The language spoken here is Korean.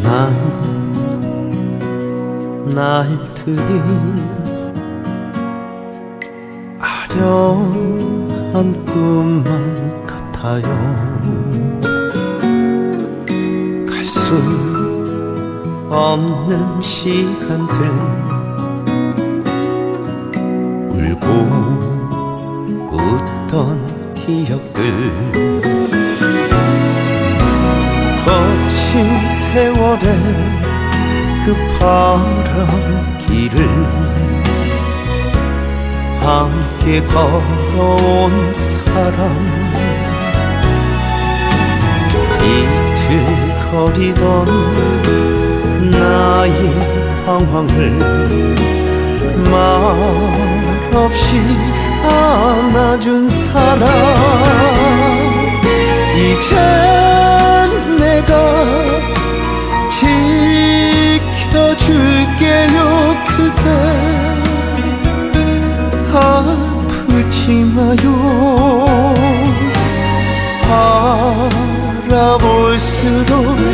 지난 날들이 아련한 꿈만 같아요. 갈 수 없는 시간들, 울고 웃던 기억들, 거친 세월의 그 파란 길을 함께 걸어온 사람, 이틀거리던 나의 방황을 말없이 안아준 사람, 이젠 내가 지켜줄게요. 그대 아프지 마요. 바라볼수록